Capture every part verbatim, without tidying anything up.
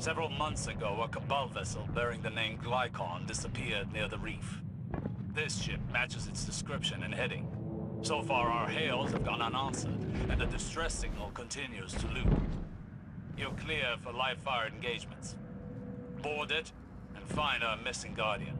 Several months ago, a Cabal vessel bearing the name Glycon disappeared near the reef. This ship matches its description and heading. So far, our hails have gone unanswered, and the distress signal continues to loop. You're clear for live-fire engagements. Board it, and find our missing Guardian.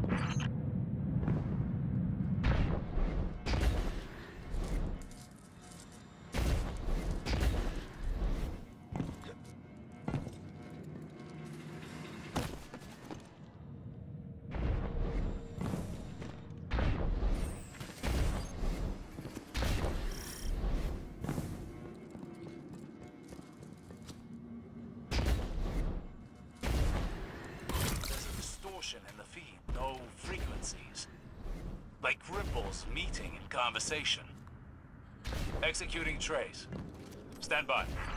In the feed, no frequencies. Like ripples meeting in conversation. Executing trace. Stand by.